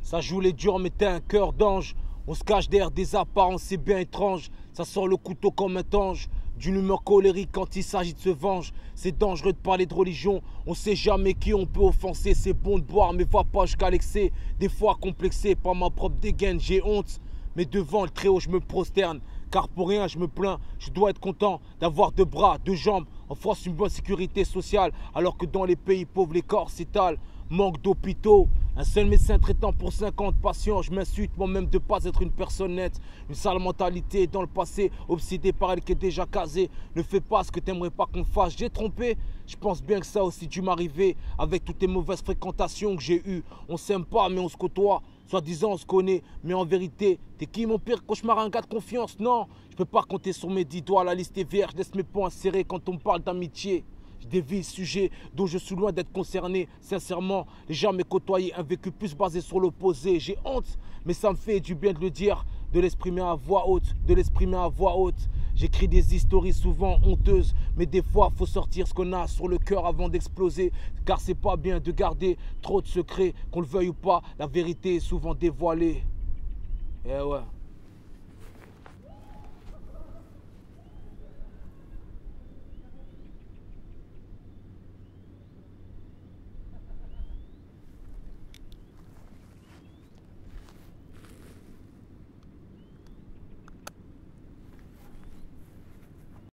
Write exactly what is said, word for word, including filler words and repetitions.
Ça joue les durs mais t'as un cœur d'ange. On se cache derrière des apparences, c'est bien étrange. Ça sort le couteau comme un tange. D'une humeur colérique quand il s'agit de se venger. C'est dangereux de parler de religion. On sait jamais qui on peut offenser. C'est bon de boire mais va pas jusqu'à l'excès. Des fois complexé par ma propre dégaine, j'ai honte. Mais devant le Très-Haut je me prosterne. Car pour rien je me plains, je dois être content d'avoir deux bras, deux jambes. En France une bonne sécurité sociale. Alors que dans les pays pauvres les corps s'étalent. Manque d'hôpitaux, un seul médecin traitant pour cinquante patients. Je m'insulte moi-même de ne pas être une personne nette. Une sale mentalité dans le passé, obsédée par elle qui est déjà casée. Ne fais pas ce que t'aimerais pas qu'on fasse. J'ai trompé, je pense bien que ça a aussi dû m'arriver. Avec toutes les mauvaises fréquentations que j'ai eues. On s'aime pas mais on se côtoie. Soi-disant on se connaît, mais en vérité, t'es qui mon pire cauchemar, un gars de confiance? Non, je peux pas compter sur mes dix doigts, la liste est vierge. Laisse mes poings serrés quand on me parle d'amitié. Je dévie le sujet dont je suis loin d'être concerné. Sincèrement, j'ai jamais côtoyé un vécu plus basé sur l'opposé. J'ai honte, mais ça me fait du bien de le dire, de l'exprimer à voix haute, de l'exprimer à voix haute. J'écris des histoires souvent honteuses, mais des fois faut sortir ce qu'on a sur le cœur avant d'exploser. Car c'est pas bien de garder trop de secrets, qu'on le veuille ou pas, la vérité est souvent dévoilée. Eh ouais.